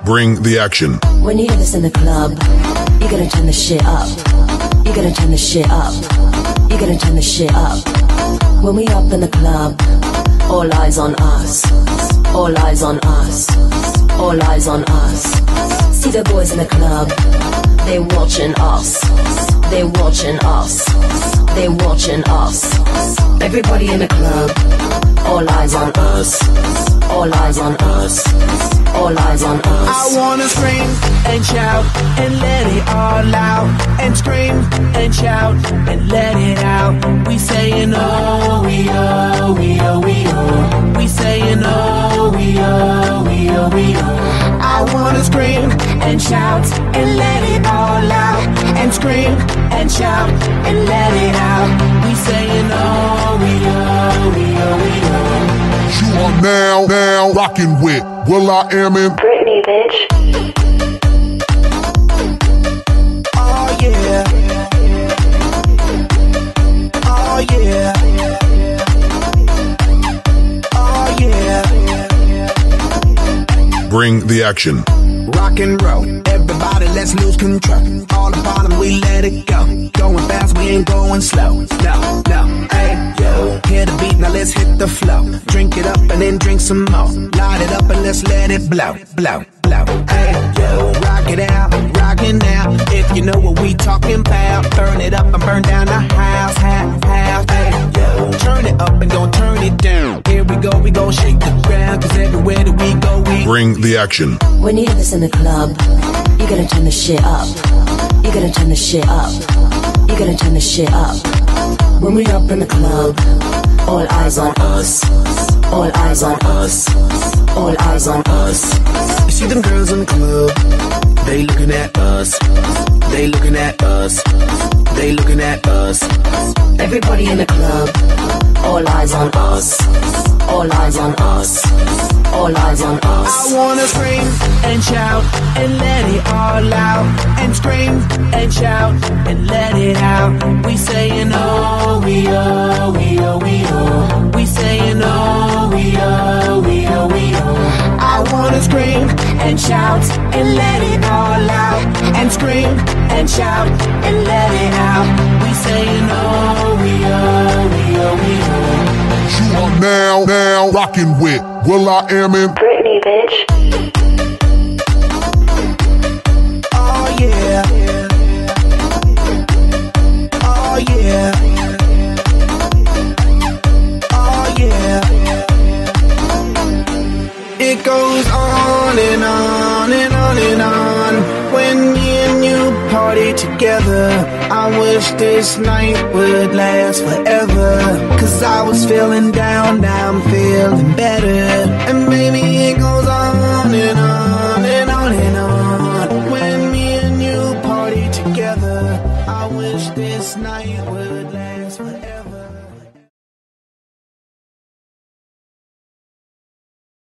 Bring the action. When you hear this in the club, you gotta turn the shit up. You gotta turn the shit up. You gotta turn the shit up. When we up in the club, all eyes on us. All eyes on us. All eyes on us. See the boys in the club, they watching us. They watching us. They watching us. Everybody in the club, all eyes on us. All eyes on us. All eyes on us. I wanna scream and shout and let it all out. And scream and shout and let it out. We saying oh, we oh, we oh, we oh. We saying oh, we oh, we oh, we oh. I wanna scream and shout and let it all out. And scream and shout and let it out. We saying oh, we oh, we oh, we oh. You are now rocking with will.i.am in Britney, bitch. Oh yeah. Oh yeah. Oh yeah. Bring the action. Rock and roll, everybody let's lose control. All the bottom we let it go. Going fast, we ain't going slow. No, no, hey, yo. Hear the beat, now let's hit the flow. Drink it up and then drink some more. Light it up and let's let it blow, blow, blow. Hey, yo. Rock it out, rockin' now. If you know what we talking about, burn it up and burn down the house, house, house. Hey, yo. Turn it up and don't turn it down. Here we go shake the ground. Cause everywhere that we go, we bring the action. When you hear this in the club, you gotta turn the shit up. You gotta turn the shit up. You gotta turn the shit up. When we up in the club, all eyes on us. All eyes on us. All eyes on us. You see them girls in the club, they looking at us. They looking at us. They looking at us. Everybody in the club, all eyes on us. All eyes on us. All eyes on us. I wanna scream and shout and let it all out. And scream and shout and let it out. We saying oh, we oh, we oh, we oh. We saying oh, we oh, we oh, we oh. I wanna scream and shout and let it all out. And scream and shout and let it out. We saying oh, we oh, we oh, we oh. You are now rocking with will.i.am in Britney, bitch. Oh yeah. Oh yeah. Oh yeah. It goes on and on and on and on. When me and you party together, I wish this night would last forever. Cause I was feeling down, now I'm feeling better. And maybe it goes on and on and on and on. When me and you party together, I wish this night would